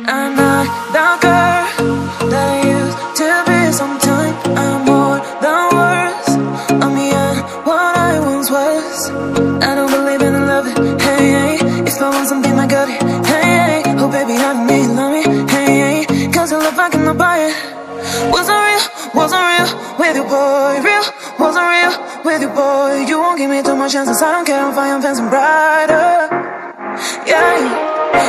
I'm not the girl that I used to be. Sometimes I'm more than words. I'm beyond what I once was. I don't believe in love, hey, hey. If I want something, I got it, hey, hey. Oh baby, I need love me, hey, hey. Cause your love, I cannot buy it. Wasn't real with you, boy. Real, wasn't real with you, boy. You won't give me too much chances. I don't care if I am fancy brighter. Yeah,